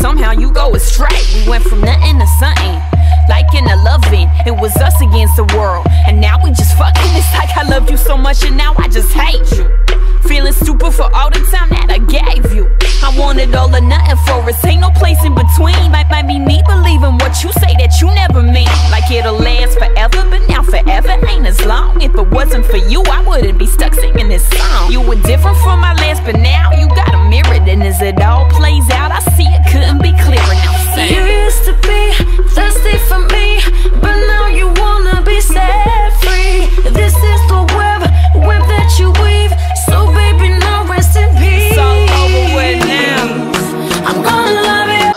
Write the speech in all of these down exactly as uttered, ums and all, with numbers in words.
somehow you go astray. We went from nothing to something, like in a loving. It was us against the world, and now we just fucking. It's like I loved you so much and now I just hate you. Feeling stupid for all the time that I gave you. I wanted all or nothing for us, ain't no place in between. Might, might be me believing what you say that you never mean. Like it'll last forever, but now forever ain't as long. If it wasn't for you, I wouldn't be stuck singing this song. You were different from my last, but now you got a mirror. And as it all plays out, I see it couldn't be clearer. Now sing. You used to be thirsty for me, but now you wanna be set free. This is the web, web that you weave. So baby, now rest in peace. It's all over with now. I'm gonna love you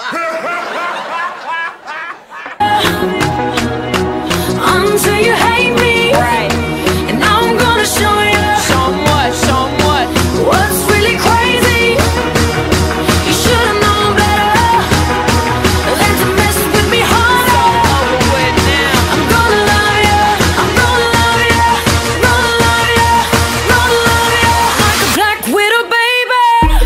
until you hate me. Right. And now I'm gonna show you. Show 'em what, show 'em what. What's really crazy? You should've known better than to mess with me harder. It's all over with now. I'm gonna love you, I'm gonna love you, gonna love you, gonna love you like a black widow, baby.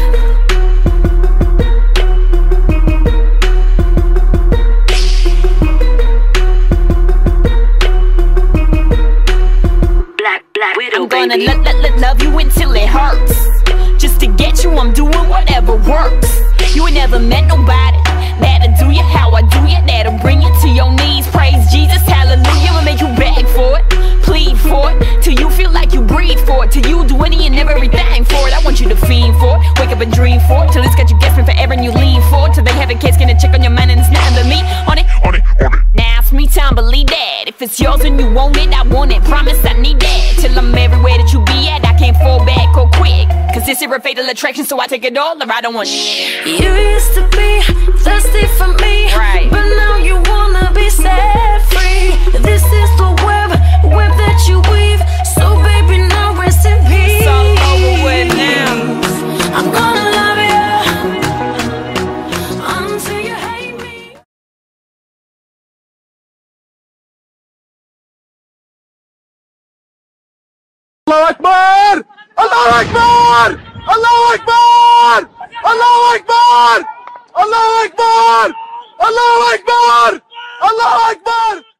Black, black widow, I'm gonna baby. lo lo lo love you until it hurts. Just to get you, I'm doing whatever works. You ain't never met nobody that'll do you how I do you, that'll bring you to your knees. Praise Jesus, hallelujah, and make you beg for it, plead for it, till you feel like you breathe for it, till you do any and everything for it. I want you to fiend for it, wake up and dream for it, till it's got you guessing forever and you lean for it, till they have a case, gonna check on your mind and it's nothing but me on it, On it, on it. now it's me time, believe that. If it's yours and you want it, I want it, promise I need that. Till I'm everywhere that you be at, I can't fall back or quick, cause this is a fatal attraction, so I take it all or I don't want shit. You used to be thirsty for me, Right. but now you wanna be set free. This is the web, web that you weave. So baby, now rest in peace. It's all over with now. I'm gonna love you until you hate me. Allahu Akbar! Allahu Akbar! Allahu Akbar! Allahu Akbar! Allahu Akbar! Allahu Akbar! Allahu Akbar!